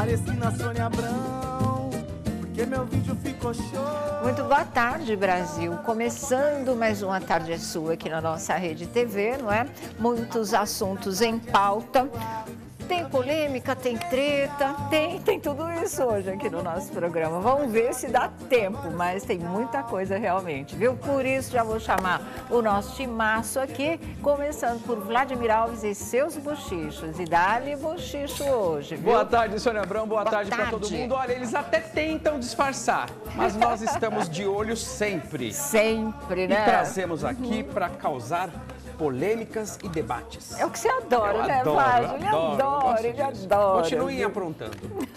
Pareci na Sônia Abrão, porque meu vídeo ficou show. Muito boa tarde, Brasil. Começando mais uma Tarde é Sua aqui na nossa Rede TV, não é? Muitos assuntos em pauta. Tem polêmica, tem treta, tem tudo isso hoje aqui no nosso programa. Vamos ver se dá tempo, mas tem muita coisa realmente, viu? Por isso já vou chamar o nosso timaço aqui, começando por Vladimir Alves e seus bochichos. E dá-lhe bochicho hoje, viu? Boa tarde, Sônia Abrão. Boa tarde para todo mundo. Olha, eles até tentam disfarçar, mas nós estamos de olho sempre. Sempre, né? E trazemos aqui para causar polêmicas e debates. É o que você adora, né, adoro, Vlad? Ele adora, ele adora. Continuem aprontando.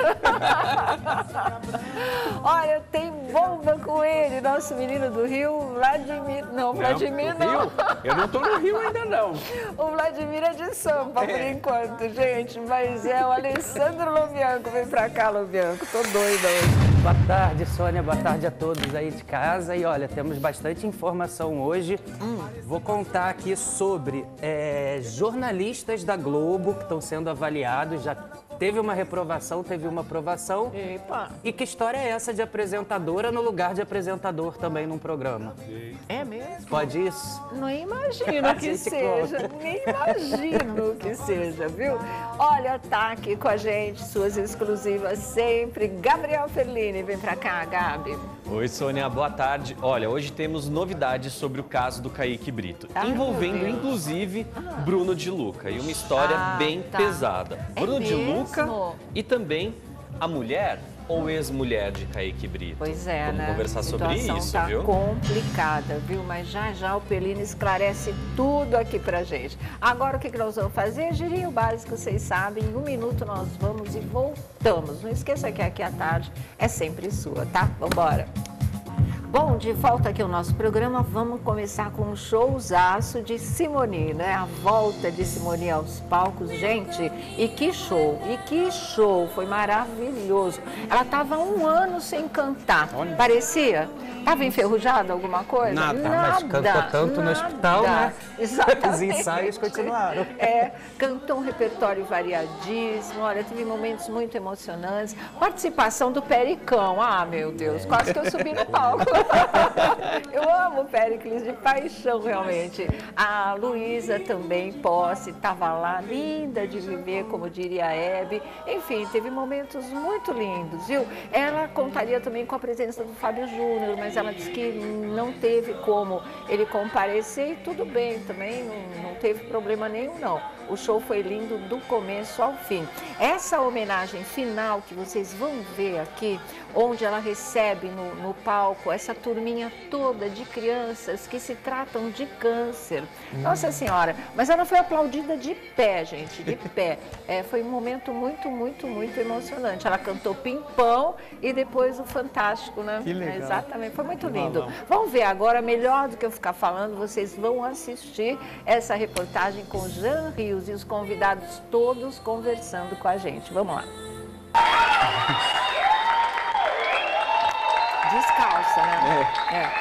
Olha, tem bomba com ele, nosso menino do Rio, Vladimir. Não, Vladimir não. Rio? Eu não tô no Rio ainda, não. O Vladimir é de Sampa, por enquanto, gente. Mas é o Alessandro Lobianco. Vem pra cá, Lobianco. Tô doida hoje. Boa tarde, Sônia. Boa tarde a todos aí de casa. E olha, temos bastante informação hoje. Vou contar aqui sobre jornalistas da Globo que estão sendo avaliados. Já teve uma reprovação, teve uma aprovação. Epa. E que história é essa de apresentadora no lugar de apresentador também num programa? É mesmo? Pode isso? Nem imagino que seja, nem imagino que seja, viu? Olha, tá aqui com a gente, suas exclusivas sempre. Gabriel Ferlini, vem pra cá, Gabi. Oi, Sônia, boa tarde. Olha, hoje temos novidades sobre o caso do Kaique Brito, envolvendo inclusive Bruno de Luca, e uma história bem pesada. É Bruno de mesmo? Luca e também a mulher ou ex-mulher de Kaique Brito. Pois é, Vamos né? conversar sobre isso, A situação viu? tá complicada, viu? Mas já o Pelini esclarece tudo aqui pra gente. Agora o que nós vamos fazer? Girinho básico, vocês sabem. Em um minuto nós vamos e voltamos. Não esqueça que aqui à tarde é sempre sua, tá? Vambora! Bom, de volta aqui ao nosso programa, vamos começar com um showzaço de Simone, né? A volta de Simone aos palcos, gente, e que show, foi maravilhoso. Ela estava 1 ano sem cantar, parecia? Estava enferrujada alguma coisa? Nada, mas cantou tanto no hospital, né? Exatamente. Os ensaios continuaram. Cantou um repertório variadíssimo, olha, teve momentos muito emocionantes. Participação do Pericão, meu Deus, quase que eu subi no palco. Eu amo o Péricles de paixão, realmente. A Luísa também, Posse, estava lá, linda de viver, como diria a Hebe. Enfim, teve momentos muito lindos, viu? Ela contaria também com a presença do Fábio Júnior, mas ela disse que não teve como ele comparecer e tudo bem, também não teve problema nenhum, não. O show foi lindo do começo ao fim. Essa homenagem final que vocês vão ver aqui, onde ela recebe no palco essa turminha toda de crianças que se tratam de câncer. Nossa Senhora, mas ela foi aplaudida de pé, gente, de pé. Foi um momento muito emocionante. Ela cantou Pimpão e depois o Fantástico, né? Que legal. Exatamente, foi muito lindo. Vamos ver agora, melhor do que eu ficar falando, vocês vão assistir essa reportagem com Jean Rios e os convidados todos conversando com a gente. Vamos lá. Descalça, né?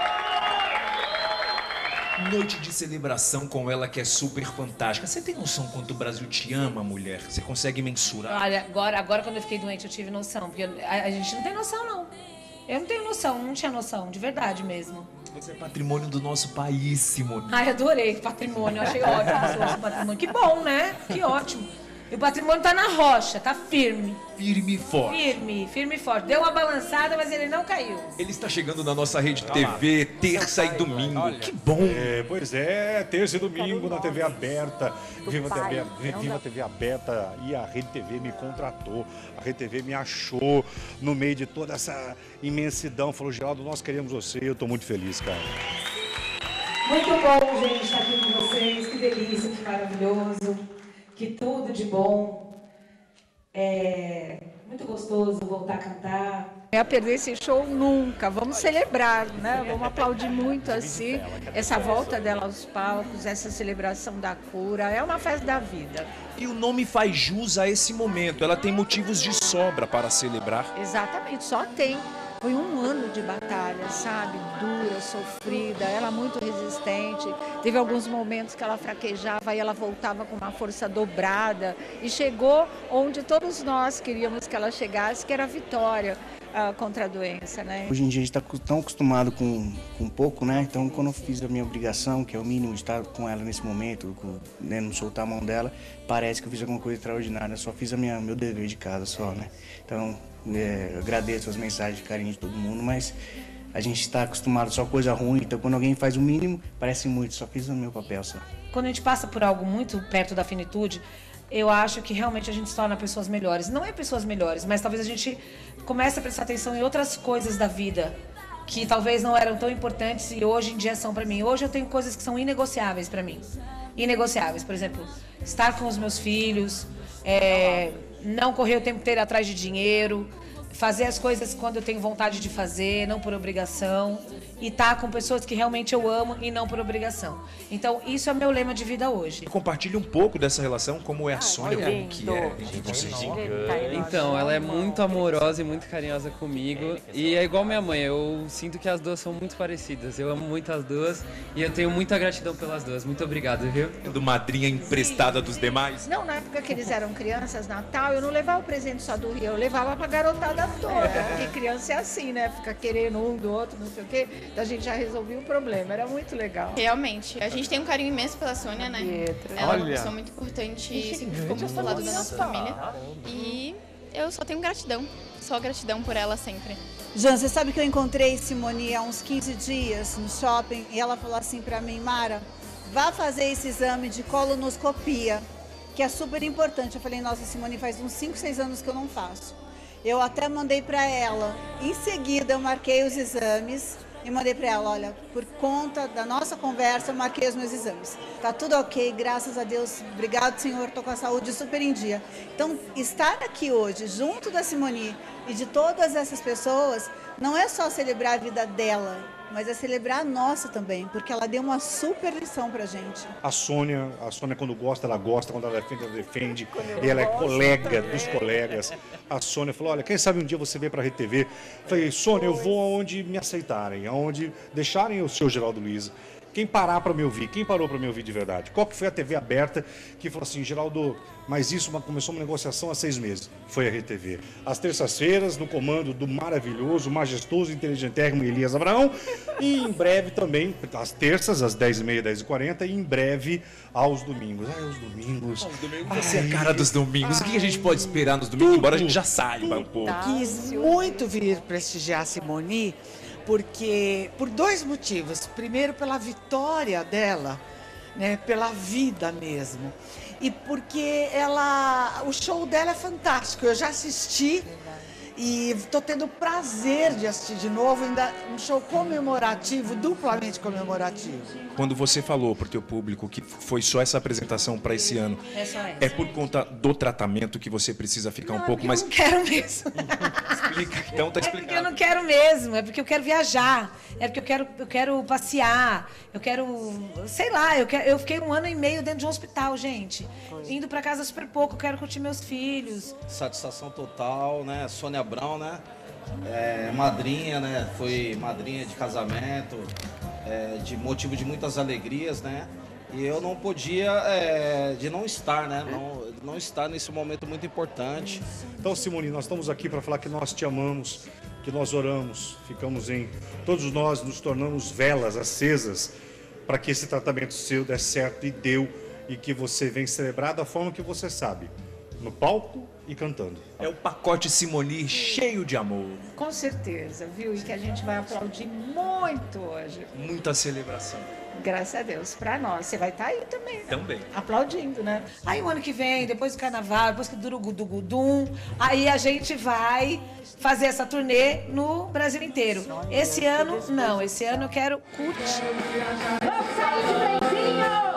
Noite de celebração com ela que é super fantástica. Você tem noção quanto o Brasil te ama, mulher? Você consegue mensurar? Olha, agora quando eu fiquei doente eu tive noção, porque a gente não tem noção, não. Eu não tenho noção, não tinha noção, de verdade mesmo. Você é patrimônio do nosso país, Simone. Ai, adorei patrimônio, achei ótimo o patrimônio. Que bom, né? Que ótimo. E o patrimônio tá na rocha, tá firme. Firme e forte. Firme e forte. Deu uma balançada, mas ele não caiu. Ele está chegando na nossa rede TV, terça e domingo. Olha. Que bom. Pois é, terça e domingo na TV aberta. Viva TV aberta e a Rede TV me contratou. A Rede TV me achou no meio de toda essa imensidão. Falou, Geraldo, nós queremos você. Eu estou muito feliz, cara. Muito bom, gente, estar aqui com vocês. Que delícia, que maravilhoso. Que tudo de bom. É muito gostoso voltar a cantar. Não ia perder esse show nunca. Vamos celebrar, né? Vamos aplaudir muito assim essa volta dela aos palcos, essa celebração da cura. É uma festa da vida. E o nome faz jus a esse momento. Ela tem motivos de sobra para celebrar. Exatamente, só tem. Foi um ano de batalha, sabe? Dura, sofrida, ela muito resistente. Teve alguns momentos que ela fraquejava e ela voltava com uma força dobrada. E chegou onde todos nós queríamos que ela chegasse, que era a vitória contra a doença, né? Hoje em dia a gente está tão acostumado com pouco, né? Então, quando eu fiz a minha obrigação, que é o mínimo de estar com ela nesse momento, né, não soltar a mão dela, parece que eu fiz alguma coisa extraordinária. Eu só fiz meu dever de casa só, né? Então, eu agradeço as mensagens de carinho de todo mundo, mas a gente está acostumado só com coisa ruim. Então, quando alguém faz o mínimo, parece muito. Só fiz o meu papel só. Quando a gente passa por algo muito perto da finitude, eu acho que realmente a gente se torna pessoas melhores. Não é pessoas melhores, mas talvez a gente comece a prestar atenção em outras coisas da vida que talvez não eram tão importantes e hoje em dia são para mim. Hoje eu tenho coisas que são inegociáveis para mim. Inegociáveis, por exemplo, estar com os meus filhos, não correr o tempo inteiro atrás de dinheiro, fazer as coisas quando eu tenho vontade de fazer, não por obrigação, e estar com pessoas que realmente eu amo e não por obrigação. Então, isso é meu lema de vida hoje. Compartilhe um pouco dessa relação, como é a Sônia, como que é entre vocês. Então, ela é muito amorosa e muito carinhosa comigo, e é igual minha mãe, eu sinto que as duas são muito parecidas. Eu amo muito as duas e eu tenho muita gratidão pelas duas. Muito obrigado, viu? Do madrinha emprestada dos demais? Não, na época que eles eram crianças, Natal, eu não levava o presente só do Rio, eu levava pra garotada toda, porque criança é assim, né? Fica querendo um do outro, não sei o quê. Então a gente já resolvia o problema, era muito legal. Realmente, a gente tem um carinho imenso pela Sônia, né? Ela é uma pessoa muito importante e sempre ficou muito do lado da nossa família. E eu só tenho gratidão, só gratidão por ela sempre. Jan, você sabe que eu encontrei Simone há uns 15 dias no shopping e ela falou assim pra mim, Mara, vá fazer esse exame de colonoscopia, que é super importante. Eu falei, nossa, Simone, faz uns 5, 6 anos que eu não faço. Eu até mandei para ela. Em seguida, eu marquei os exames e mandei para ela, olha, por conta da nossa conversa, eu marquei os meus exames. Tá tudo ok, graças a Deus. Obrigado, Senhor, tô com a saúde super em dia. Então, estar aqui hoje, junto da Simone e de todas essas pessoas, não é só celebrar a vida dela, mas é celebrar a nossa também, porque ela deu uma super lição pra gente. A Sônia quando gosta, quando ela defende, e ela é colega dos colegas. A Sônia falou, olha, quem sabe um dia você vem pra Rede TV. Falei, Sônia, eu vou aonde me aceitarem, aonde deixarem o seu Geraldo Luiz. Quem parar para me ouvir, quem parou para me ouvir de verdade? Qual que foi a TV aberta que falou assim, Geraldo, mas isso começou uma negociação há 6 meses? Foi a Rede TV. Às terças-feiras, no comando do maravilhoso, majestoso, inteligentérrimo Elias Abraão, e em breve também, às terças, às 10h30, 10h40, e em breve aos domingos. Os domingos. Os domingos você é a cara dos domingos. O que a gente pode esperar nos domingos, embora a gente já saiba um pouco? Quis muito vir prestigiar a Simone, porque por 2 motivos. Primeiro, pela vitória dela, né, pela vida mesmo. E porque o show dela é fantástico. Eu já assisti e estou tendo o prazer de assistir de novo, ainda um show comemorativo, duplamente comemorativo. Quando você falou para o teu público que foi só essa apresentação para esse ano, é por conta do tratamento que você precisa ficar um pouco mais... Eu não quero mesmo. Explica, então tá explicado. É porque eu não quero mesmo, é porque eu quero viajar, é porque eu quero passear, eu quero, sei lá, eu fiquei 1 ano e meio dentro de um hospital, gente, indo para casa super pouco, eu quero curtir meus filhos. Satisfação total, né? Sônia Abrão, né? Madrinha, né? Foi madrinha de casamento, de motivo de muitas alegrias, né? E eu não podia de não estar, né? Não estar nesse momento muito importante. Então, Simone, nós estamos aqui para falar que nós te amamos, que nós oramos, todos nós nos tornamos velas acesas para que esse tratamento seu dê certo e deu, e que você venha celebrar da forma que você sabe, no palco e cantando. É o pacote Simone cheio de amor. Com certeza, viu? E que a gente vai aplaudir muito hoje. Muita celebração. Graças a Deus, pra nós. Você vai estar aí também, né? Também. Aplaudindo, né? Aí o ano que vem, depois do carnaval, depois que dura o Gudum, aí a gente vai fazer essa turnê no Brasil inteiro. Esse ano, não. Esse ano eu quero curtir. Vamos sair de trenzinho!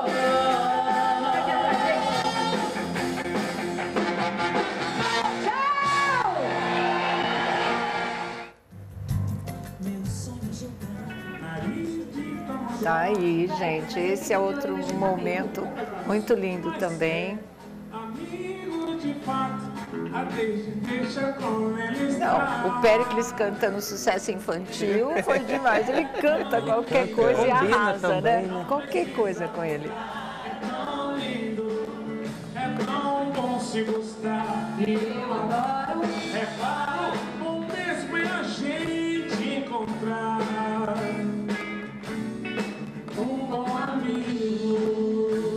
Tá aí, gente. Esse é outro momento muito lindo também. Não, o Péricles cantando sucesso infantil foi demais. Ele canta qualquer coisa e arrasa, também, né? Qualquer coisa com ele. É tão bom se gostar. E eu adoro. É claro, o mesmo é a gente encontrar um bom amigo.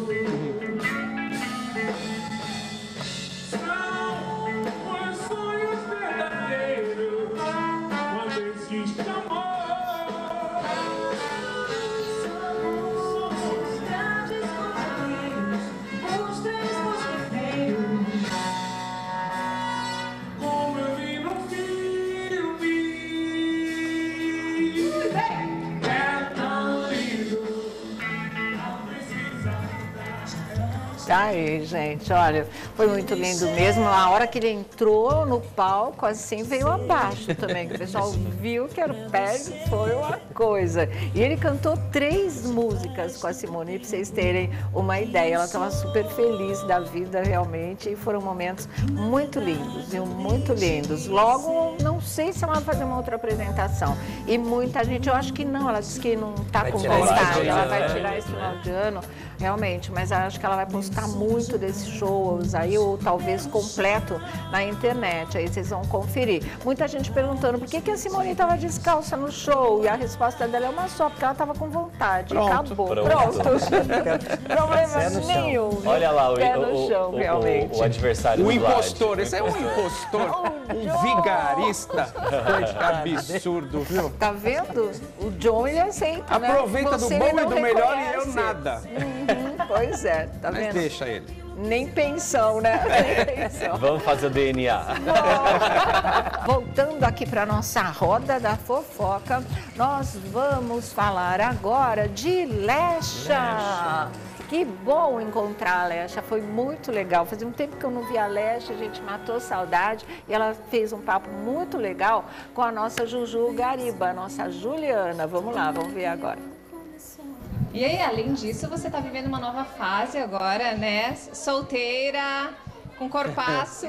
Tá aí, gente, olha, foi muito lindo mesmo. A hora que ele entrou no palco, assim, veio abaixo também. O pessoal viu que era o Péricles, foi uma coisa. E ele cantou 3 músicas com a Simone, pra vocês terem uma ideia. Ela estava super feliz da vida, realmente, e foram momentos muito lindos, viu? Muito lindos. Logo, não sei se ela vai fazer uma outra apresentação. E muita gente, eu acho que não, ela disse que não tá com vontade, ela vai tirar esse final de ano, realmente, mas acho que ela vai postar muito desses shows aí, ou talvez completo na internet, aí vocês vão conferir. Muita gente perguntando por que a Simone estava descalça no show, e a resposta dela é uma só, porque ela estava com vontade. Pronto, acabou. Pronto. Problema nenhum. Olha lá pé no chão, realmente. O adversário do impostor, esse é um impostor, um vigarista. Que absurdo, viu? Tá vendo? O John, ele aceita, aproveita do bom e do melhor e eu nada. Pois é, tá vendo? Mas deixa ele. Nem pensão, né? Nem pensão. Vamos fazer o DNA. Voltando aqui para nossa roda da fofoca, nós vamos falar agora de Lecha. Que bom encontrar a Lecha, foi muito legal. Fazia um tempo que eu não via a Lecha, a gente matou saudade e ela fez um papo muito legal com a nossa Juju Gariba, a nossa Juliana. Vamos lá, vamos ver agora. E aí, além disso, você está vivendo uma nova fase agora, né? Solteira, com corpaço.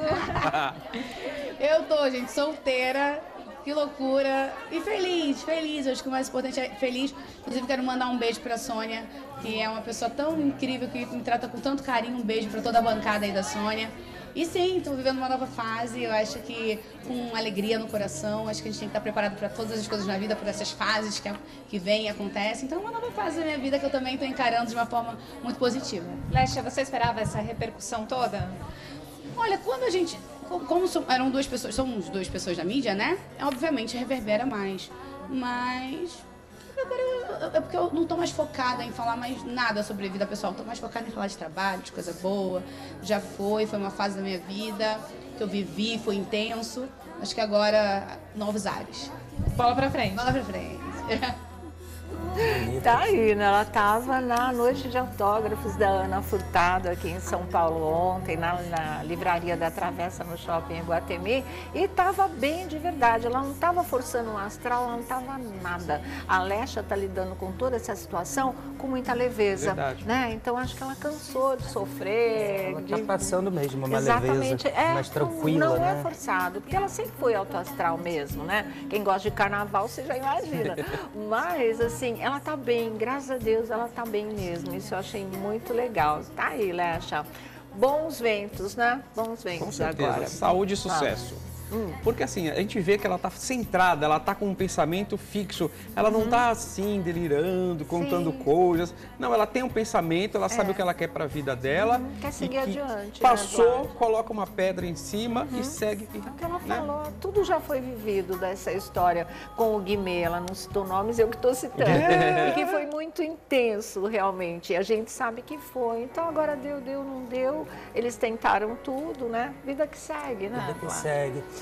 Eu tô, gente, solteira, que loucura. E feliz. Eu acho que o mais importante é feliz. Inclusive, quero mandar um beijo pra Sônia, que é uma pessoa tão incrível, que me trata com tanto carinho. Um beijo pra toda a bancada aí da Sônia. E sim, estou vivendo uma nova fase, eu acho que com alegria no coração, acho que a gente tem que estar preparado para todas as coisas na vida, por essas fases que vêm e acontecem. Então é uma nova fase da minha vida que eu também estou encarando de uma forma muito positiva. Lecha, você esperava essa repercussão toda? Olha, quando a gente... Como eram somos 2 pessoas da mídia, né? Obviamente reverbera mais, mas... É porque eu não estou mais focada em falar mais nada sobre a vida pessoal. Estou mais focada em falar de trabalho, de coisa boa. Já foi uma fase da minha vida que eu vivi, foi intenso. Acho que agora, novos ares. Bola pra frente. Bola pra frente. Tá aí, né? Ela estava na noite de autógrafos da Ana Furtado aqui em São Paulo ontem, na livraria da Travessa, no shopping Iguatemi, e estava bem de verdade. Ela não estava forçando um astral, ela não estava nada. A Lecha está lidando com toda essa situação com muita leveza, né? Então acho que ela cansou de sofrer. Ela está passando mesmo uma exatamente, leveza mais tranquila, não né? É forçado, porque ela sempre foi autoastral mesmo, né? Quem gosta de carnaval, você já imagina. Mas, assim, ela tá bem, graças a Deus, ela tá bem mesmo. Isso eu achei muito legal. Tá aí, Lecha. Bons ventos, né? Bons ventos. Com certeza. Agora. Saúde e sucesso. Porque assim, a gente vê que ela tá centrada, ela tá com um pensamento fixo, ela não tá assim, delirando, contando coisas. Não, ela tem um pensamento, ela sabe o que ela quer pra vida dela. Quer seguir adiante. Passou, coloca uma pedra em cima e segue. É o que ela falou, tudo já foi vivido dessa história com o Guimê, ela não citou nomes, eu que estou citando. E que foi muito intenso, realmente. E a gente sabe que foi. Então agora deu, não deu. Eles tentaram tudo, né? Vida que segue, né? Vida que segue.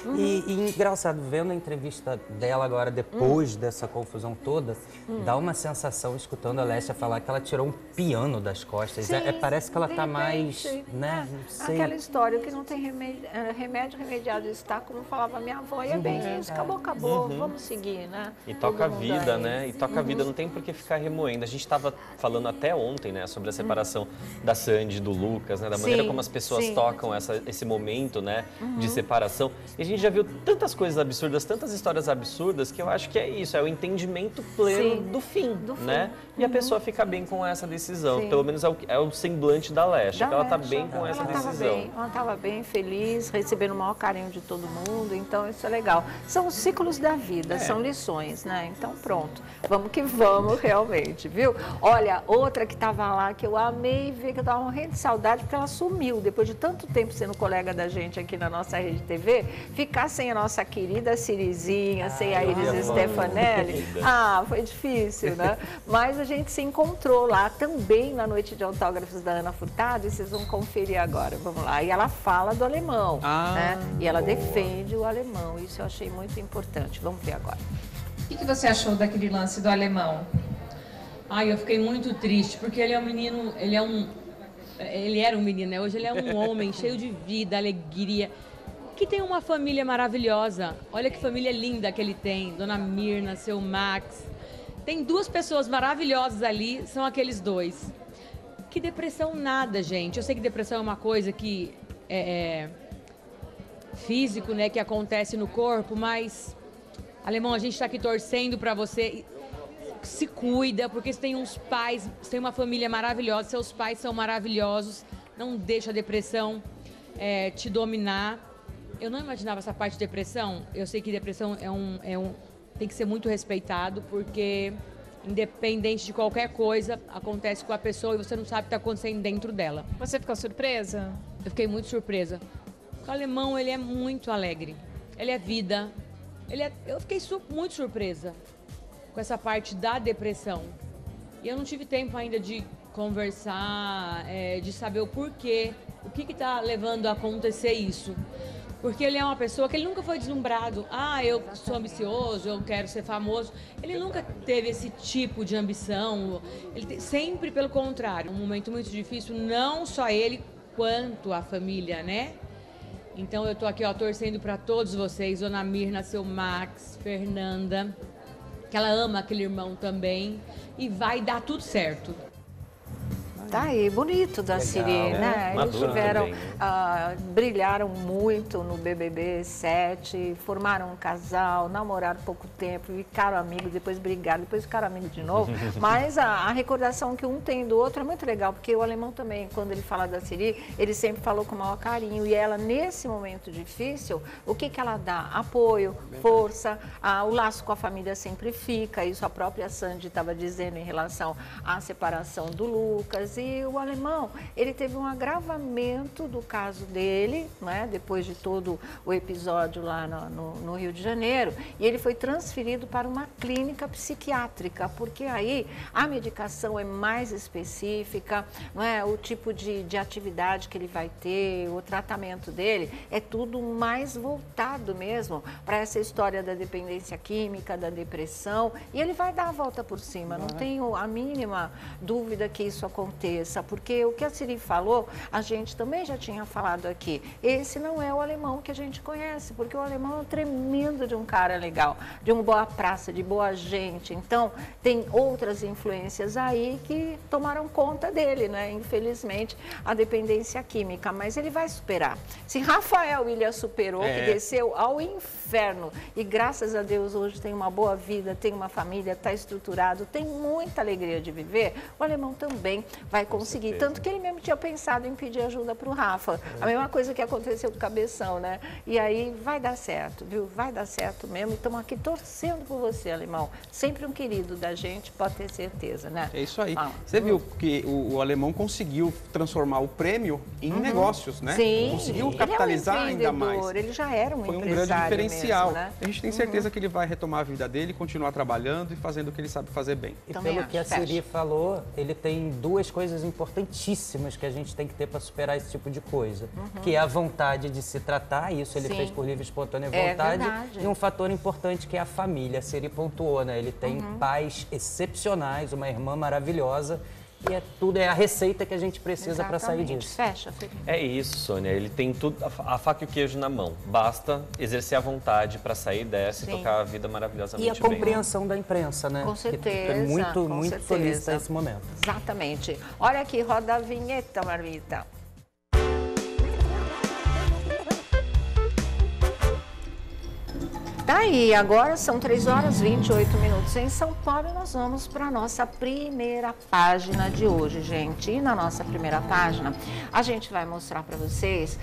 E engraçado, vendo a entrevista dela agora, depois dessa confusão toda, dá uma sensação, escutando a Alessia falar, que ela tirou um piano das costas. Sim, parece que ela tá mais, né, não sei. Aquela história que não tem remédio remediado está, como falava minha avó, e é bem isso, acabou, vamos seguir, né? E toca a Todo mundo vida, aí. né? E toca a vida, não tem por que ficar remoendo. A gente estava falando até ontem, né, sobre a separação da Sandy e do Lucas, né? Da maneira como as pessoas tocam esse momento, né, de separação. E a gente já viu tantas coisas absurdas, tantas histórias absurdas, que eu acho que é isso, é o entendimento pleno do fim, né? E a pessoa fica bem com essa decisão. Pelo menos é o semblante da Alessia, que ela tá bem com essa decisão. Ela estava bem, feliz, recebendo o maior carinho de todo mundo, então isso é legal. São os ciclos da vida, são lições, né? Então pronto, vamos que vamos realmente, viu? Olha, outra que estava lá, que eu amei ver, que eu estava morrendo de saudade, porque ela sumiu, depois de tanto tempo sendo colega da gente aqui na nossa Rede TV, ficar sem a nossa querida Cirizinha, sem a Iris Stefanelli, foi difícil, né? Mas a gente se encontrou lá também na noite de autógrafos da Ana Furtado, e vocês vão conferir agora, vamos lá. E ela fala do alemão, né? E ela defende o alemão, isso eu achei muito importante. Vamos ver agora. O que você achou daquele lance do alemão? Eu fiquei muito triste, porque ele é um menino, ele era um menino, né? Hoje ele é um homem cheio de vida, alegria, que tem uma família maravilhosa. Olha que família linda que ele tem, Dona Mirna, seu Max. Tem duas pessoas maravilhosas ali, são aqueles dois. Que depressão nada, gente. Eu sei que depressão é uma coisa que é físico, né, que acontece no corpo, mas, alemão, a gente está aqui torcendo para você. Se cuida, porque você tem uns pais, você tem uma família maravilhosa, seus pais são maravilhosos. Não deixa a depressão te dominar. Eu não imaginava essa parte de depressão. Eu sei que depressão tem que ser muito respeitado, porque independente de qualquer coisa, acontece com a pessoa e você não sabe o que está acontecendo dentro dela. Você ficou surpresa? Eu fiquei muito surpresa. O alemão, ele é muito alegre. Ele é vida. Eu fiquei muito surpresa com essa parte da depressão. E eu não tive tempo ainda de conversar, de saber o porquê, o que está levando a acontecer isso. Porque ele é uma pessoa que ele nunca foi deslumbrado. Eu sou ambicioso, eu quero ser famoso. Ele nunca teve esse tipo de ambição. Sempre pelo contrário. Um momento muito difícil, não só ele, quanto a família, né? Então eu tô aqui, torcendo para todos vocês. Dona Mirna, seu Max, Fernanda, que ela ama aquele irmão também. E vai dar tudo certo. Tá aí, bonito da Siri, né? Eles tiveram, brilharam muito no BBB 7, formaram um casal, namoraram pouco tempo, ficaram amigos, depois brigaram, depois ficaram amigos de novo. Mas a recordação que um tem do outro é muito legal, porque o alemão também, quando ele fala da Siri, ele sempre falou com o maior carinho. E ela, nesse momento difícil, o que ela dá? Apoio, força, o laço com a família sempre fica. Isso a própria Sandy estava dizendo em relação à separação do Lucas. E o alemão, ele teve um agravamento do caso dele, né, depois de todo o episódio lá no Rio de Janeiro, e ele foi transferido para uma clínica psiquiátrica, porque aí a medicação é mais específica, não é? O tipo de atividade que ele vai ter, o tratamento dele, é tudo mais voltado mesmo para essa história da dependência química, da depressão, e ele vai dar a volta por cima, não tenho a mínima dúvida que isso aconteça, porque o que a Siri falou, a gente também já tinha falado aqui. Esse não é o alemão que a gente conhece, porque o alemão é um tremendo de um cara legal, de uma boa praça, de boa gente. Então, tem outras influências aí que tomaram conta dele, né? Infelizmente, a dependência química, mas ele vai superar. Se Rafael Ilha superou, que desceu ao inferno, e graças a Deus hoje tem uma boa vida, tem uma família, está estruturado, tem muita alegria de viver, o alemão também vai conseguir. Tanto que ele mesmo tinha pensado em pedir ajuda para o Rafa. A mesma coisa que aconteceu com o Cabeção, né? E aí vai dar certo, viu? Vai dar certo mesmo. E estamos aqui torcendo por você, alemão. Sempre um querido da gente, pode ter certeza, né? É isso aí. Você viu que o alemão conseguiu transformar o prêmio em negócios, né? Sim. Conseguiu capitalizar ainda mais. Ele já era um Foi um empresário grande diferencial. mesmo, né? A gente tem certeza que ele vai retomar a vida dele, continuar trabalhando e fazendo o que ele sabe fazer bem. E pelo que a Siri falou, ele tem duas coisas coisas importantíssimas que a gente tem que ter para superar esse tipo de coisa, que é a vontade de se tratar, isso ele fez por livre e espontânea vontade, e um fator importante que é a família. A Siri pontuou, né? Ele tem pais excepcionais, uma irmã maravilhosa, e tudo é a receita que a gente precisa para sair disso. Fecha, Felipe. É isso, Sônia. Ele tem tudo, a faca e o queijo na mão. Basta exercer a vontade para sair dessa e tocar a vida maravilhosamente bem. E a compreensão da imprensa, né? Com certeza. Que muito feliz nesse momento. Exatamente. Olha aqui, roda a vinheta, Marmita. Tá aí, agora são 3 horas e 28 minutos em São Paulo e nós vamos para a nossa primeira página de hoje, gente. E na nossa primeira página, a gente vai mostrar para vocês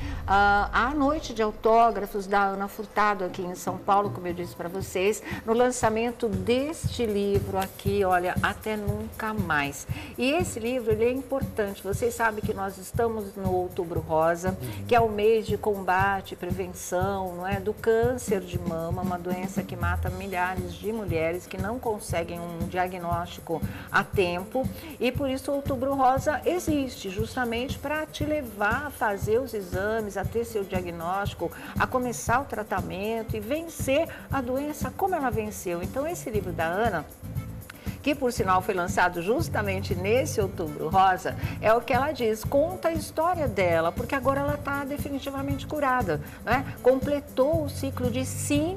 a noite de autógrafos da Ana Furtado aqui em São Paulo, como eu disse para vocês, no lançamento deste livro aqui, olha, Até Nunca Mais. E esse livro, ele é importante. Vocês sabem que nós estamos no Outubro Rosa, que é o mês de combate e prevenção, não é, do câncer de mama, uma doença que mata milhares de mulheres que não conseguem um diagnóstico a tempo, e por isso o Outubro Rosa existe, justamente para te levar a fazer os exames, a ter seu diagnóstico, a começar o tratamento e vencer a doença como ela venceu. Então esse livro da Ana, que por sinal foi lançado justamente nesse Outubro Rosa, é o que ela diz, conta a história dela, porque agora ela está definitivamente curada, né? Completou o ciclo de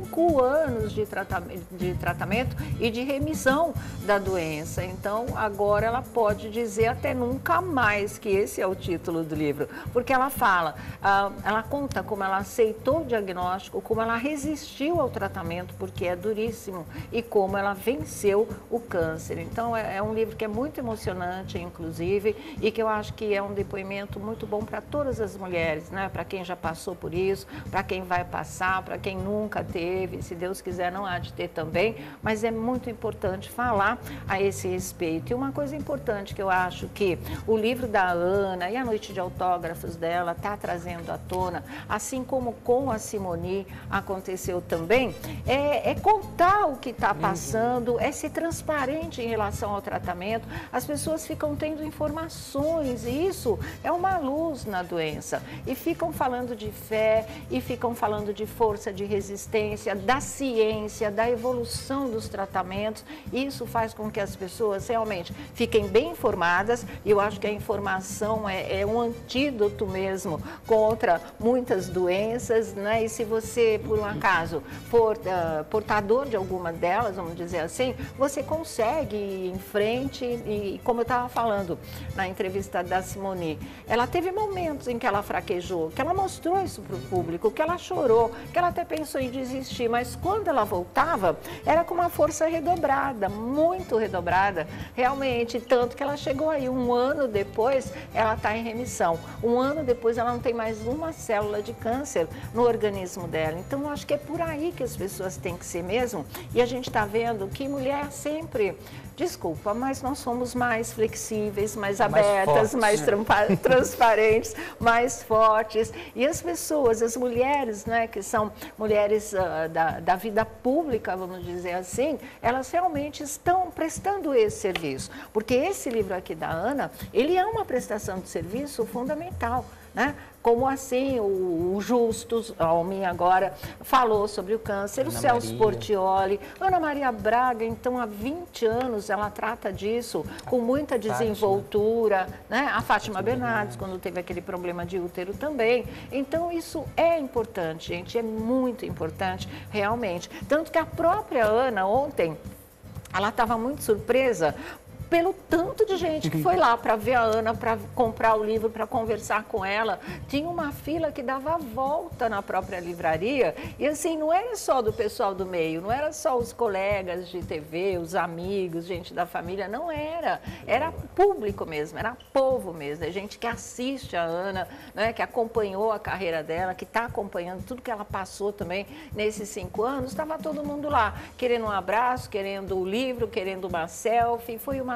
5 anos de tratamento e de remissão da doença. Então agora ela pode dizer até nunca mais, que esse é o título do livro, porque ela fala, ela conta como ela aceitou o diagnóstico, como ela resistiu ao tratamento, porque é duríssimo, e como ela venceu o câncer. Então é um livro que é muito emocionante, inclusive, e que eu acho que é um depoimento muito bom para todas as mulheres, né? Para quem já passou por isso, para quem vai passar, para quem nunca teve, se Deus quiser não há de ter também, mas é muito importante falar a esse respeito. E uma coisa importante que eu acho que o livro da Ana e a noite de autógrafos dela está trazendo à tona, assim como com a Simone aconteceu também, é contar o que está passando, é ser transparente em relação ao tratamento. As pessoas ficam tendo informações e isso é uma luz na doença. E ficam falando de fé, e ficam falando de força de resistência, da ciência, da evolução dos tratamentos. Isso faz com que as pessoas realmente fiquem bem informadas, e eu acho que a informação é um antídoto mesmo contra muitas doenças, né? E se você, por um acaso, for portador de alguma delas, vamos dizer assim, você consegue ir em frente e, como eu estava falando na entrevista da Simone, ela teve momentos em que ela fraquejou, que ela mostrou isso para o público, que ela chorou, que ela até pensou em desistir, mas quando ela voltava, era com uma força redobrada, muito redobrada, realmente, tanto que ela chegou aí 1 ano depois, ela está em remissão. 1 ano depois, ela não tem mais uma célula de câncer no organismo dela. Então, eu acho que é por aí que as pessoas têm que ser mesmo, e a gente está vendo que mulher sempre... Desculpa, mas nós somos mais flexíveis, mais abertas, mais transparentes, mais fortes. E as pessoas, as mulheres, né, que são mulheres da vida pública, vamos dizer assim, elas realmente estão prestando esse serviço. Porque esse livro aqui da Ana, ele é uma prestação de serviço fundamental, né? Como assim o Justus, Almin agora, falou sobre o câncer, o Celso Portioli, Ana Maria Braga, então há 20 anos ela trata disso com muita desenvoltura, né? A Fátima Bernardes, quando teve aquele problema de útero também. Então isso é importante, gente, é muito importante realmente. Tanto que a própria Ana ontem, ela estava muito surpresa pelo tanto de gente que foi lá para ver a Ana, para comprar o livro, para conversar com ela. Tinha uma fila que dava a volta na própria livraria. E assim, não era só do pessoal do meio, não era só os colegas de TV, os amigos, gente da família, não era. Era público mesmo, era povo mesmo. É gente que assiste a Ana, né, que acompanhou a carreira dela, que está acompanhando tudo que ela passou também nesses 5 anos. Estava todo mundo lá, querendo um abraço, querendo o livro, querendo uma selfie. Foi uma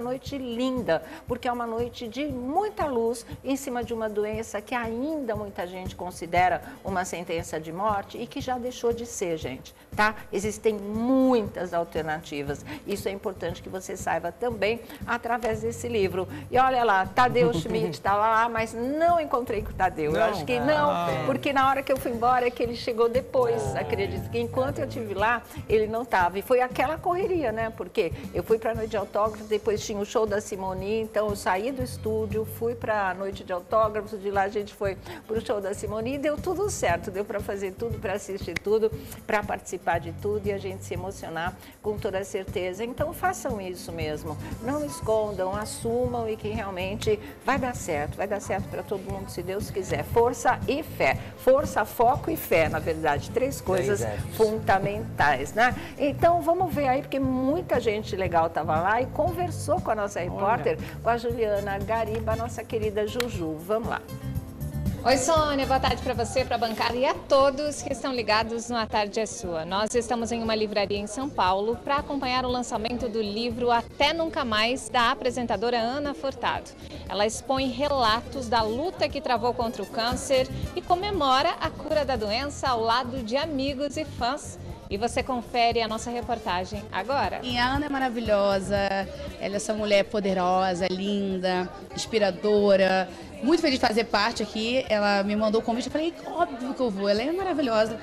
noite linda, porque é uma noite de muita luz em cima de uma doença que ainda muita gente considera uma sentença de morte e que já deixou de ser, gente, tá? Existem muitas alternativas. Isso é importante que você saiba também através desse livro. E olha lá, Tadeu Schmidt estava lá, mas não encontrei com o Tadeu. Eu acho que não, porque na hora que eu fui embora é que ele chegou depois, acredito que enquanto eu estive lá, ele não estava. E foi aquela correria, né? Porque eu fui para a noite de autógrafos, depois tinha o show da Simone, então eu saí do estúdio, fui para a noite de autógrafos, de lá a gente foi para o show da Simone e deu tudo certo, deu para fazer tudo, para assistir tudo, para participar de tudo e a gente se emocionar com toda certeza. Então façam isso mesmo, não escondam, assumam e que realmente vai dar certo para todo mundo, se Deus quiser. Força e fé, força, foco e fé, na verdade, 3 coisas fundamentais, né? Então vamos ver aí, porque muita gente legal estava lá e conversou com a nossa repórter, com a Juliana Gariba, nossa querida Juju. Vamos lá. Oi, Sônia, boa tarde para você, para a bancada e a todos que estão ligados no A Tarde é Sua. Nós estamos em uma livraria em São Paulo para acompanhar o lançamento do livro Até Nunca Mais, da apresentadora Ana Furtado. Ela expõe relatos da luta que travou contra o câncer e comemora a cura da doença ao lado de amigos e fãs. E você confere a nossa reportagem agora. E a Ana é maravilhosa, ela é essa mulher poderosa, linda, inspiradora, muito feliz de fazer parte aqui. Ela me mandou o convite, eu falei, óbvio que eu vou, ela é maravilhosa.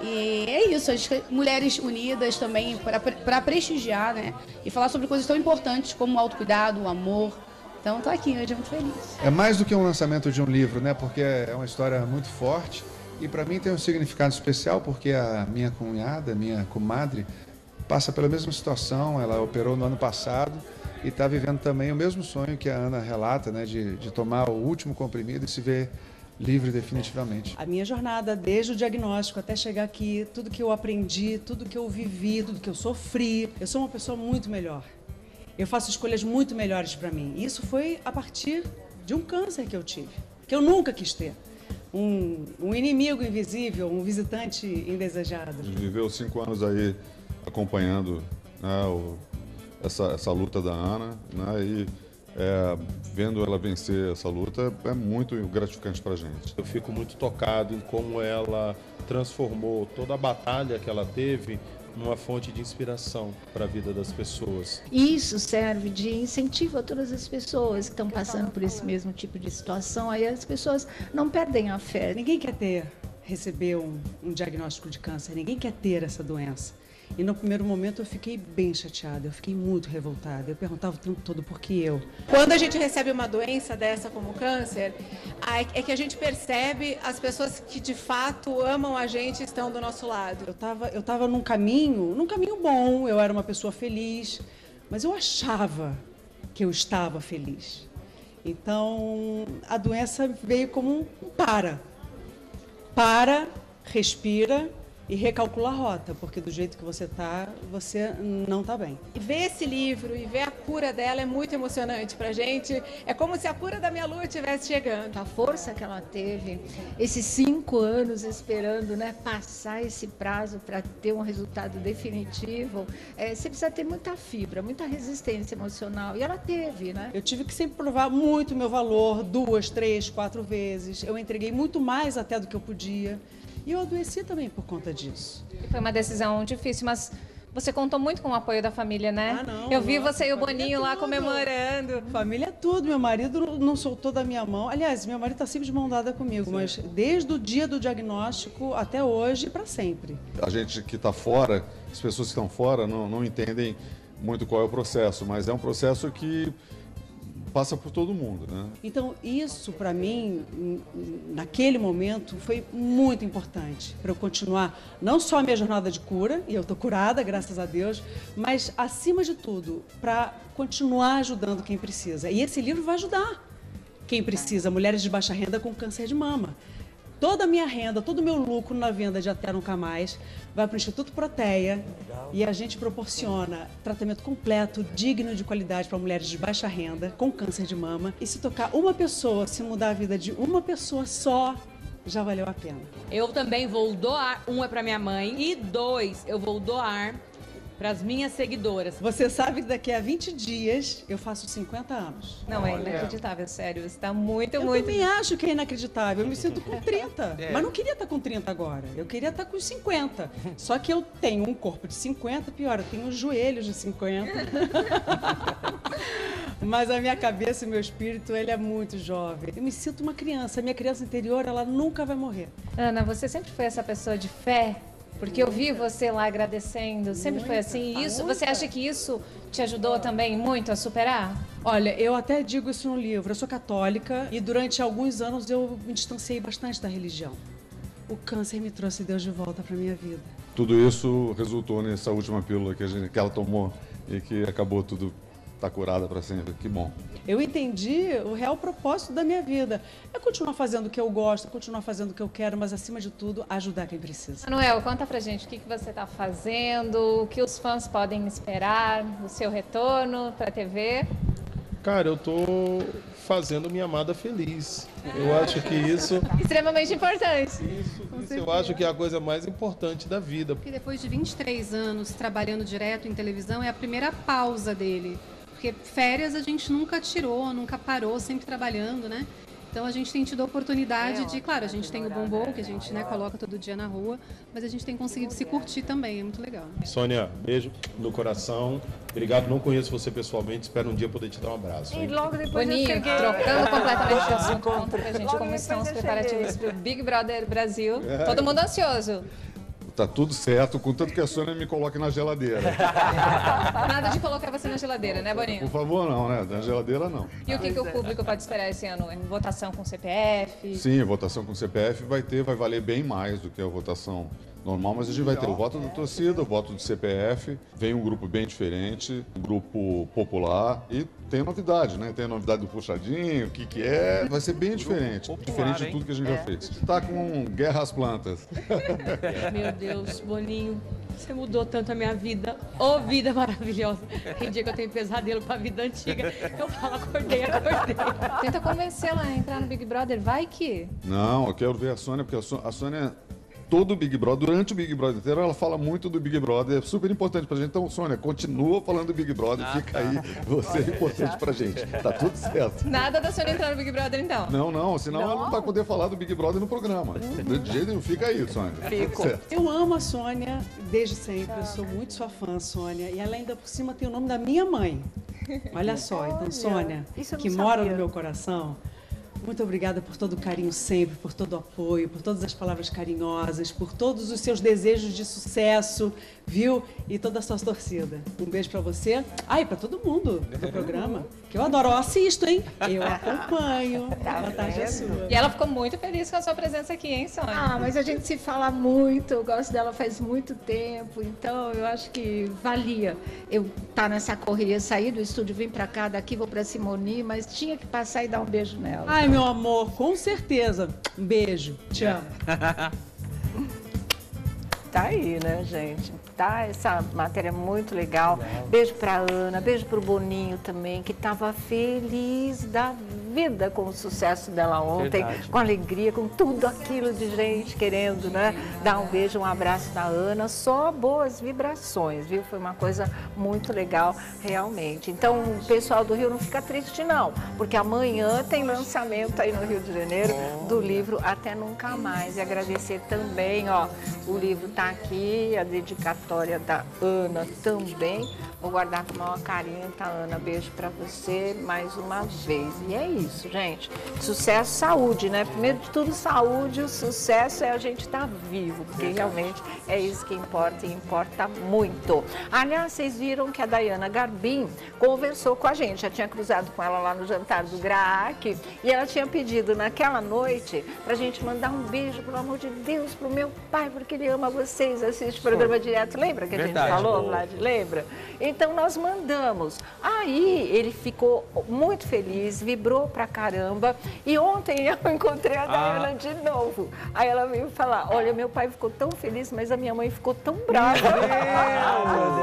E é isso, as mulheres unidas também para prestigiar, né? E falar sobre coisas tão importantes como o autocuidado, o amor. Então estou aqui hoje, muito feliz. É mais do que um lançamento de um livro, né? Porque é uma história muito forte. E para mim tem um significado especial porque a minha cunhada, minha comadre, passa pela mesma situação. Ela operou no ano passado e está vivendo também o mesmo sonho que a Ana relata, né, de tomar o último comprimido e se ver livre definitivamente. A minha jornada, desde o diagnóstico até chegar aqui, tudo que eu aprendi, tudo que eu vivi, tudo que eu sofri, eu sou uma pessoa muito melhor. Eu faço escolhas muito melhores para mim. E isso foi a partir de um câncer que eu tive, que eu nunca quis ter. Um inimigo invisível, um visitante indesejado. A gente viveu 5 anos aí acompanhando, né, essa luta da Ana, né, e vendo ela vencer essa luta é muito gratificante para a gente. Eu fico muito tocado em como ela transformou toda a batalha que ela teve numa fonte de inspiração para a vida das pessoas. Isso serve de incentivo a todas as pessoas que estão passando por esse mesmo tipo de situação. Aí as pessoas não perdem a fé. Ninguém quer receber um diagnóstico de câncer, ninguém quer ter essa doença. E no primeiro momento eu fiquei bem chateada, eu fiquei muito revoltada. Eu perguntava o tempo todo por que eu. Quando a gente recebe uma doença dessa como câncer, é que a gente percebe as pessoas que de fato amam a gente estão do nosso lado. Eu tava num caminho bom, eu era uma pessoa feliz, mas eu achava que eu estava feliz. Então a doença veio como um para, respira e recalcula a rota, porque do jeito que você tá, você não tá bem. E ver esse livro e ver a cura dela é muito emocionante pra gente. É como se a cura da minha lua estivesse chegando. A força que ela teve, esses 5 anos esperando, né, passar esse prazo para ter um resultado definitivo, você precisa ter muita fibra, muita resistência emocional. E ela teve, né? Eu tive que sempre provar muito meu valor, 2, 3, 4 vezes. Eu entreguei muito mais até do que eu podia. E eu adoeci também por conta disso. Foi uma decisão difícil, mas você contou muito com o apoio da família, né? Ah, não. Eu vi você e o Boninho lá comemorando. Família é tudo. Meu marido não soltou da minha mão. Aliás, meu marido está sempre de mão dada comigo, mas desde o dia do diagnóstico até hoje, para sempre. A gente que está fora, as pessoas que estão fora não entendem muito qual é o processo, mas é um processo que passa por todo mundo, né? Então, isso para mim, naquele momento, foi muito importante para eu continuar não só a minha jornada de cura, e eu estou curada, graças a Deus, mas, acima de tudo, para continuar ajudando quem precisa. E esse livro vai ajudar quem precisa, mulheres de baixa renda com câncer de mama. Toda a minha renda, todo o meu lucro na venda de Até Nunca Mais vai para o Instituto Proteia e a gente proporciona tratamento completo, digno de qualidade para mulheres de baixa renda com câncer de mama. E se tocar uma pessoa, se mudar a vida de uma pessoa só, já valeu a pena. Eu também vou doar, 1 é para minha mãe e 2 eu vou doar Para as minhas seguidoras. Você sabe que daqui a 20 dias eu faço 50 anos. Não, é inacreditável, sério. Você tá muito, eu muito... também acho que é inacreditável. Eu me sinto com 30. Mas não queria estar com 30 agora. Eu queria estar com 50. Só que eu tenho um corpo de 50, pior, eu tenho os joelhos de 50. Mas a minha cabeça e meu espírito, ele é muito jovem. Eu me sinto uma criança. A minha criança interior, ela nunca vai morrer. Ana, você sempre foi essa pessoa de fé? Porque eu vi você lá agradecendo, sempre foi assim. Isso, você acha que isso te ajudou também muito a superar? Olha, eu até digo isso no livro. Eu sou católica e durante alguns anos eu me distanciei bastante da religião. O câncer me trouxe Deus de volta para minha vida. Tudo isso resultou nessa última pílula que ela tomou e que acabou tudo. Está curada para sempre, que bom. Eu entendi o real propósito da minha vida. É continuar fazendo o que eu gosto, continuar fazendo o que eu quero, mas acima de tudo, ajudar quem precisa. Manuel, conta pra gente o que você está fazendo, o que os fãs podem esperar do seu retorno para a TV. Cara, eu tô fazendo minha amada feliz. Eu acho que isso... Extremamente importante. Isso eu acho que é a coisa mais importante da vida. Porque depois de 23 anos trabalhando direto em televisão, é a primeira pausa dele. Porque férias a gente nunca tirou, nunca parou, sempre trabalhando, né? Então a gente tem tido a oportunidade de, claro, a gente tem o bombom, que a gente coloca todo dia na rua, mas a gente tem conseguido se curtir também, é muito legal. Sônia, beijo no coração. Obrigado, não conheço você pessoalmente, espero um dia poder te dar um abraço. E logo depois Boninho, trocando completamente de assunto, conta pra gente como estão os preparativos pro Big Brother Brasil. Todo mundo ansioso. Tá tudo certo, contanto que a Sônia me coloque na geladeira. Nada de colocar você na geladeira, né, Boninho? Por favor, não, né? Na geladeira, não. E o que o público pode esperar esse ano? Votação com CPF? Sim, votação com CPF vai valer bem mais do que a votação normal, mas a gente vai ter o voto da torcida, o voto do CPF, vem um grupo bem diferente, um grupo popular e tem novidade, né? Tem a novidade do puxadinho, o que é, vai ser bem diferente, popular, diferente de tudo que a gente já fez. Tá com guerra às plantas. Meu Deus, Boninho, você mudou tanto a minha vida. Ô, vida maravilhosa. Tem dia que eu tenho pesadelo com a vida antiga, eu falo, acordei. Tenta convencê-la a entrar no Big Brother, vai que... Não, eu quero ver a Sônia, porque a Sônia... Todo o Big Brother, durante o Big Brother inteiro, ela fala muito do Big Brother, é super importante pra gente. Então, Sônia, continua falando do Big Brother, fica aí, você é importante pra gente. Tá tudo certo. Nada da Sônia entrar no Big Brother, então? Não, senão ela não vai poder falar do Big Brother no programa. De jeito nenhum, fica aí, Sônia. Fico. Eu amo a Sônia desde sempre, eu sou muito sua fã, Sônia, e ela ainda por cima tem o nome da minha mãe. Olha só, então, Sônia, que mora no meu coração... Muito obrigada por todo o carinho sempre, por todo o apoio, por todas as palavras carinhosas, por todos os seus desejos de sucesso, viu? E toda a sua torcida. Um beijo pra você. E pra todo mundo do programa, que eu adoro. Eu assisto, hein? Eu acompanho. A tarde é sua. E ela ficou muito feliz com a sua presença aqui, hein, Sônia? Mas a gente se fala muito, eu gosto dela faz muito tempo, então eu acho que valia eu estar nessa correria, sair do estúdio, vim pra cá, daqui vou pra Simone, mas tinha que passar e dar um beijo nela. Ai, meu amor, com certeza. Um beijo. Te amo. Tá aí, né, gente? Tá essa matéria muito legal. Beijo pra Ana, beijo pro Boninho também, que tava feliz da vida com o sucesso dela ontem, com alegria, com tudo aquilo de gente querendo, né? Dar um beijo, um abraço da Ana, só boas vibrações, viu? Foi uma coisa muito legal, realmente. Então, o pessoal do Rio não fica triste, não, porque amanhã tem lançamento aí no Rio de Janeiro do livro Até Nunca Mais. E agradecer também, ó, o livro tá aqui, a dedicatória da Ana também. Vou guardar com o maior carinho, tá, Ana? Beijo pra você mais uma vez. E é isso, gente. Sucesso, saúde, né? Primeiro de tudo, saúde. O sucesso é a gente estar vivo, porque realmente é isso que importa e importa muito. Aliás, vocês viram que a Dayana Garbim conversou com a gente. Já tinha cruzado com ela lá no jantar do Graak. E ela tinha pedido naquela noite pra gente mandar um beijo, pelo amor de Deus, pro meu pai, porque ele ama vocês, assiste o programa direto. Lembra que a gente falou, Vlad? Lembra? Então, nós mandamos. Aí, ele ficou muito feliz, vibrou pra caramba. E ontem eu encontrei a Dayana de novo. Aí ela veio falar, olha, meu pai ficou tão feliz, mas a minha mãe ficou tão brava.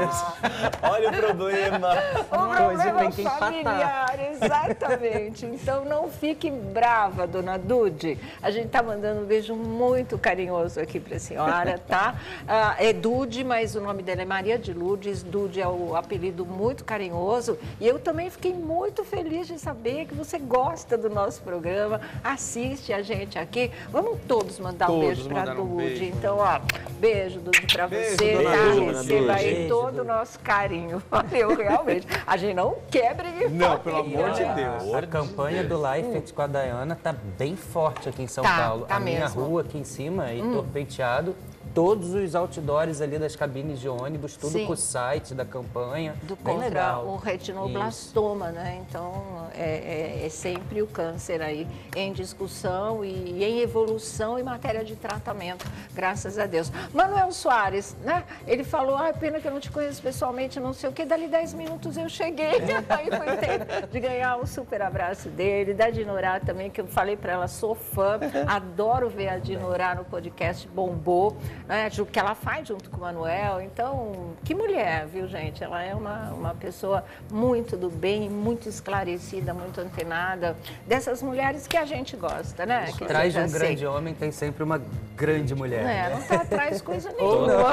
Olha o problema. Hoje tem que familiar, exatamente. Então não fique brava, dona Dude. A gente tá mandando um beijo muito carinhoso aqui para a senhora, tá? É Dude, mas o nome dela é Maria de Lourdes. Dude é o apelido muito carinhoso. E eu também fiquei muito feliz de saber que você gosta do nosso programa, assiste a gente aqui. Vamos todos mandar um beijo para Dude. Então, ó, beijo, Dude, para você, tá? Receba aí todo o nosso carinho. Valeu, realmente. A gente não quebra ninguém. Não, pelo amor de Deus. A campanha do Life com a Dayana tá bem forte aqui em São Paulo. Tá a minha mesmo. rua aqui em cima, Heitor Penteado, todos os outdoors ali das cabines de ônibus, tudo Sim. com o site da campanha. Bem Contra legal. o retinoblastoma, né? Então, é sempre o câncer aí em discussão e em evolução em matéria de tratamento, graças a Deus. Manuel Soares, né? Ele falou, pena que eu não te conheço pessoalmente, não sei o quê. Dali 10 minutos eu cheguei. Aí foi tempo de ganhar um super abraço dele, da Dinorá também, que eu falei para ela, sou fã, adoro ver a Dinorá no podcast, bombou. Né, o que ela faz junto com o Manuel. Então, que mulher, viu, gente? Ela é uma pessoa muito do bem, muito esclarecida, muito antenada. Dessas mulheres que a gente gosta, né? Que Atrás de um seja grande homem tem sempre uma grande mulher. né? Não tá atrás coisa nenhuma. Ou não.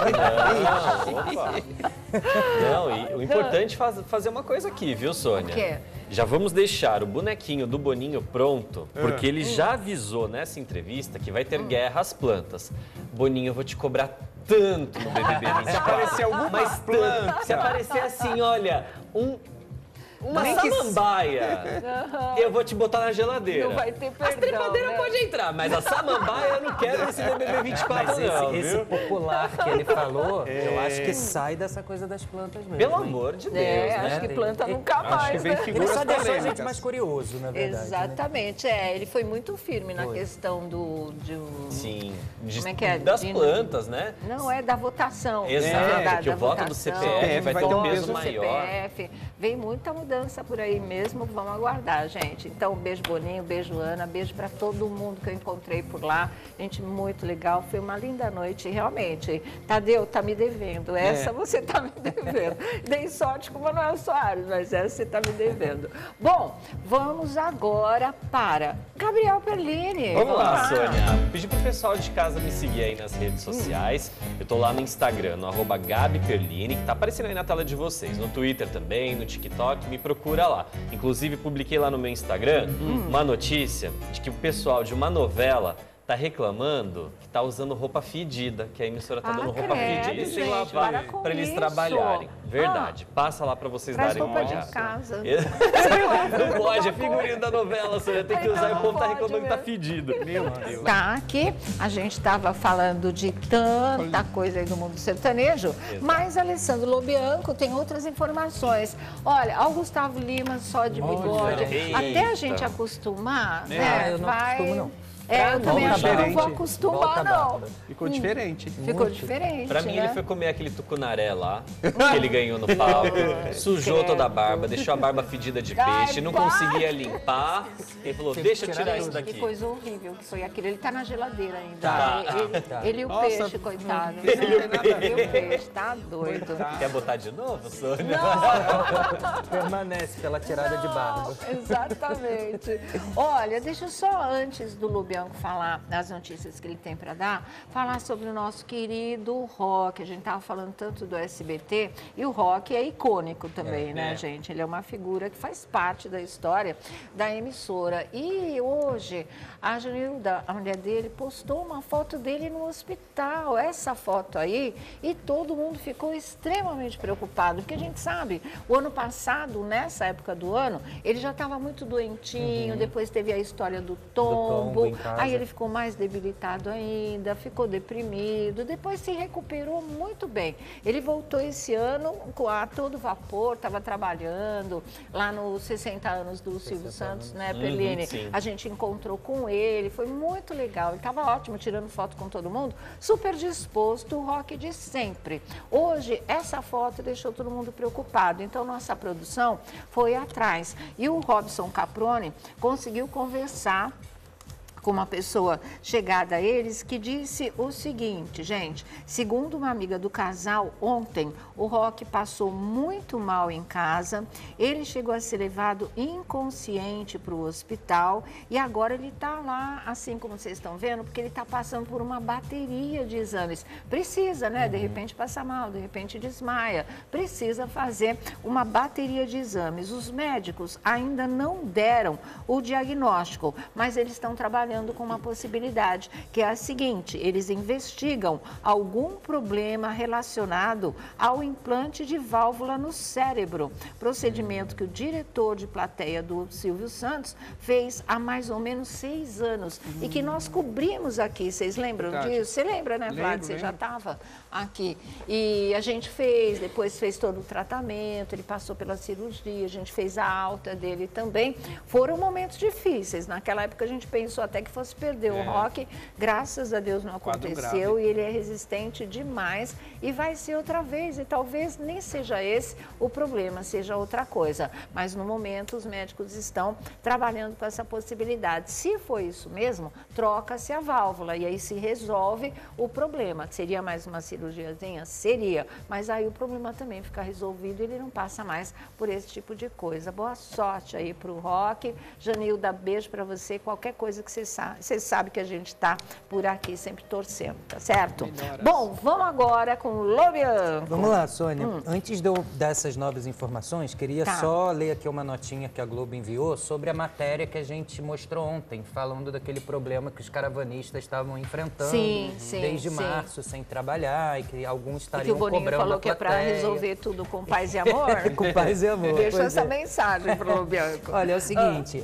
Não, e o importante é fazer uma coisa aqui, viu, Sônia? O quê? Já vamos deixar o bonequinho do Boninho pronto, porque ele já avisou nessa entrevista que vai ter guerra às plantas. Boninho, eu vou te cobrar tanto no BBB 24. Se aparecer alguma planta. Se aparecer assim, olha, uma Nem que- samambaia, eu vou te botar na geladeira. Não vai ter As perdão, trepadeiras né? podem entrar, mas a samambaia eu não quero nesse BBB 24 Mas não, esse viu? popular que ele falou, eu acho que sai dessa coisa das plantas mesmo. Pelo hein? amor de Deus, né? Acho que planta nunca mais, né? Ele só deixou a gente mais curioso, na verdade. Exatamente, ele foi muito firme na questão Sim, Como é que é? das plantas, né? Não, é da votação. Exato, na verdade, que o da voto do votação, CPF vai ter um voto peso do maior. CPF. Vem muita mudança por aí mesmo, vamos aguardar, gente. Então, beijo Boninho, beijo Ana, beijo para todo mundo que eu encontrei por lá. Gente, muito legal, foi uma linda noite, realmente. Tadeu, tá me devendo, essa você tá me devendo. Dei sorte com o Manuel Soares, mas essa você tá me devendo. Bom, vamos agora para Gabriel Perlini. Vamos lá, Sônia. Pedi pro pessoal de casa me seguir aí nas redes sociais. Eu tô lá no Instagram, no @GabiPerlini, que tá aparecendo aí na tela de vocês. No Twitter também, no TikTok, me procura lá. Inclusive, publiquei lá no meu Instagram uma notícia de que o pessoal de uma novela tá reclamando que tá usando roupa fedida, que a emissora tá dando roupa fedida sem gente, lavar para com pra eles isso. trabalharem. Verdade. Passa lá pra vocês Traz darem uma roupa de olhada. casa. Não pode, é figurinha da novela, Sônia. Tem que usar e o povo tá reclamando que tá fedido. Meu Deus. Tá, aqui a gente estava falando de tanta coisa aí do mundo sertanejo, mas Alessandro Lobianco tem outras informações. Olha, ao Gustavo Lima só de bigode, Eita. até a gente acostumar, né? eu não acostumo, não. Eu também acho que eu não vou acostumar, não. Ficou diferente. Ficou diferente, Pra mim, né? ele foi comer aquele tucunaré lá, que ele ganhou no palco, sujou toda a barba, deixou a barba fedida de peixe, não conseguia limpar. Ele falou, deixa eu tirar isso Que daqui. coisa horrível que foi aquilo. Ele tá na geladeira ainda. Tá. Ele e o Nossa, peixe, coitado. ele e o E o peixe, tá doido. Quer botar de novo, Sônia? Permanece pela tirada de barba. Exatamente. Olha, deixa eu só, antes do Lobianco falar das notícias que ele tem para dar, falar sobre o nosso querido Rock. A gente estava falando tanto do SBT e o Rock é icônico também, né, gente? Ele é uma figura que faz parte da história da emissora. E hoje, a Janilda, a mulher dele, postou uma foto dele no hospital. Essa foto aí, e todo mundo ficou extremamente preocupado, porque a gente sabe, o ano passado, nessa época do ano, ele já estava muito doentinho, depois teve a história do tombo, em casa. aí ele ficou mais debilitado ainda, ficou deprimido, depois se recuperou muito bem. Ele voltou esse ano a todo vapor, estava trabalhando lá nos 60 anos do Silvio Santos, né, Perlini? sim. A gente encontrou com ele, foi muito legal, ele estava ótimo, tirando foto com todo mundo, super disposto, o Rock de sempre. Hoje, essa foto deixou todo mundo preocupado, então nossa produção foi atrás. E o Robson Caproni conseguiu conversar com uma pessoa chegada a eles que disse o seguinte, gente, segundo uma amiga do casal, ontem o Roque passou muito mal em casa, ele chegou a ser levado inconsciente para o hospital e agora ele está lá, assim como vocês estão vendo, porque ele está passando por uma bateria de exames. Precisa, né? De repente passa mal, de repente desmaia, precisa fazer uma bateria de exames. Os médicos ainda não deram o diagnóstico, mas eles estão trabalhando com uma possibilidade, que é a seguinte, eles investigam algum problema relacionado ao implante de válvula no cérebro, procedimento que o diretor de plateia do Silvio Santos fez há mais ou menos 6 anos e que nós cobrimos aqui, vocês lembram disso? Você lembra, né, Flávio? Você já estava aqui. E a gente fez, depois fez todo o tratamento, ele passou pela cirurgia, a gente fez a alta dele também. Foram momentos difíceis, naquela época a gente pensou até que fosse perder o Roque, graças a Deus não aconteceu e ele é resistente demais e vai ser outra vez e talvez nem seja esse o problema, seja outra coisa, mas no momento os médicos estão trabalhando com essa possibilidade. Se for isso mesmo, troca-se a válvula e aí se resolve o problema. Seria mais uma cirurgiazinha? Seria, mas aí o problema também fica resolvido e ele não passa mais por esse tipo de coisa. Boa sorte aí pro Roque. Janilda, beijo para você, qualquer coisa que você sabe que a gente está por aqui sempre torcendo, tá certo? Melhoras. Bom, vamos agora com o Lobianco. Vamos lá, Sônia. Antes de eu dar essas novas informações, queria só ler aqui uma notinha que a Globo enviou sobre a matéria que a gente mostrou ontem, falando daquele problema que os caravanistas estavam enfrentando desde março, sem trabalhar, e que alguns estariam cobrando a plateia. Que o Boninho falou que é para resolver tudo com paz e amor. Com paz e amor. Deixa essa mensagem para o Lobianco. Olha, é o seguinte,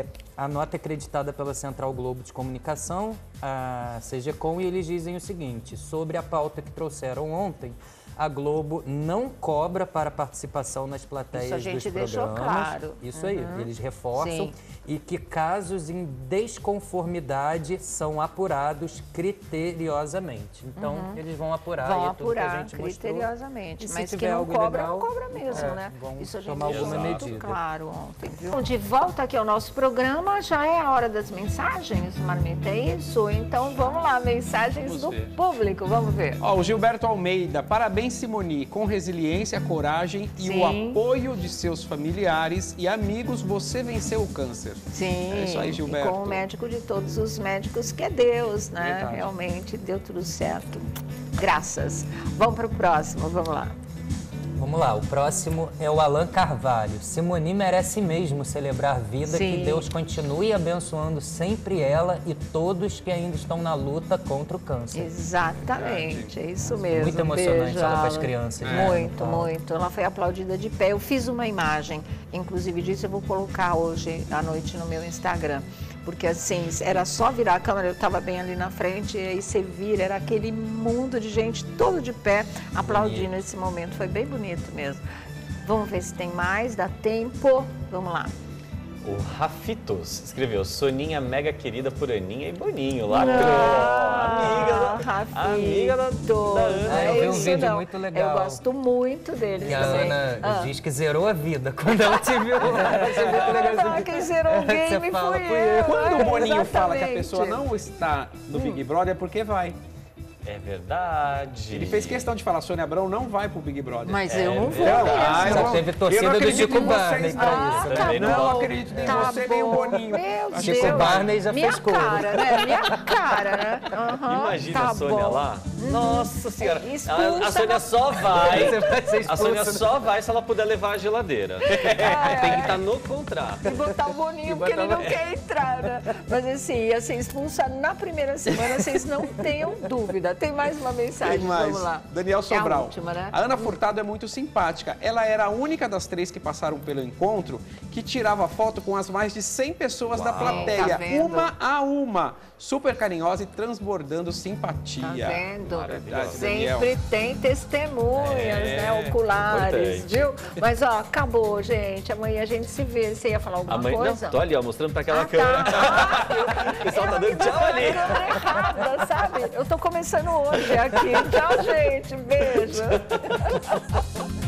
a nota é acreditada pela Central Globo de Comunicação, a CGCOM, e eles dizem o seguinte, sobre a pauta que trouxeram ontem, a Globo não cobra para participação nas plateias dos programas. Isso a gente deixou claro. Isso aí, eles reforçam. E que casos em desconformidade são apurados criteriosamente. Então, eles vão apurar tudo que a gente criteriosamente. Mas se não cobra, legal, não cobra mesmo, né? Isso a gente deixou muito claro ontem, viu? Bom, de volta aqui ao nosso programa, já é a hora das mensagens, Marmita, é isso? Então, vamos lá, mensagens do público, vamos ver. Ó, o Gilberto Almeida, parabéns, Simoni, com resiliência, coragem e o apoio de seus familiares e amigos, você venceu o câncer. Sim, é isso aí, Gilberto. E com o médico de todos os médicos, que é Deus, né? Verdade. Realmente deu tudo certo. Graças. Vamos para o próximo, vamos lá. Vamos lá, o próximo é o Alan Carvalho. Simoni merece mesmo celebrar a vida, que Deus continue abençoando sempre ela e todos que ainda estão na luta contra o câncer. Exatamente, é isso mesmo. Muito emocionante ela com as crianças. Muito, muito. Ela foi aplaudida de pé. Eu fiz uma imagem, inclusive disso eu vou colocar hoje à noite no meu Instagram. Porque assim, era só virar a câmera, eu estava bem ali na frente, e aí você vira, era aquele mundo de gente todo de pé aplaudindo esse momento. Foi bem bonito mesmo. Vamos ver se tem mais, dá tempo. Vamos lá. O Rafitos escreveu, Soninha mega querida por Aninha e Boninho, lacrou. Amiga da Ana. Eu vi um vídeo muito legal. Eu gosto muito dele. E a Ana diz que zerou a vida quando ela te viu. Quem zerou o game fui eu. Quando o Boninho fala que a pessoa não está no Big Brother, é porque vai. É verdade. Ele fez questão de falar, Sônia Abrão não vai pro Big Brother. Mas eu não vou. Só teve torcida do Chico Barney pra isso. Também não acredito nem você, nem o Boninho. Chico Barney já fez cor. Minha cara, né? Minha cara, né? Imagina a Sônia lá. Nossa Senhora. A Sônia só vai. A Sônia só vai se ela puder levar a geladeira. Tem que estar no contrato. E botar o Boninho, porque ele não quer entrar, né? Mas assim, ia ser expulsa na primeira semana, vocês não tenham dúvida. Tem mais uma mensagem, vamos lá. Daniel Sobral. É a última, né? A Ana Furtado é muito simpática. Ela era a única das 3 que passaram pelo encontro que tirava foto com as mais de 100 pessoas da plateia. Tá vendo? Uma a uma. Super carinhosa e transbordando simpatia. Tá vendo? Maravilhoso, Sempre Daniel. tem testemunhas, né? Oculares, importante. viu? Mas, ó, acabou, gente. Amanhã a gente se vê. Você ia falar alguma coisa? Não, tô ali, ó, mostrando pra aquela câmera. O pessoal tá dando tchau ali. Errada, sabe? Eu tô começando hoje aqui. Tchau, gente. Beijo.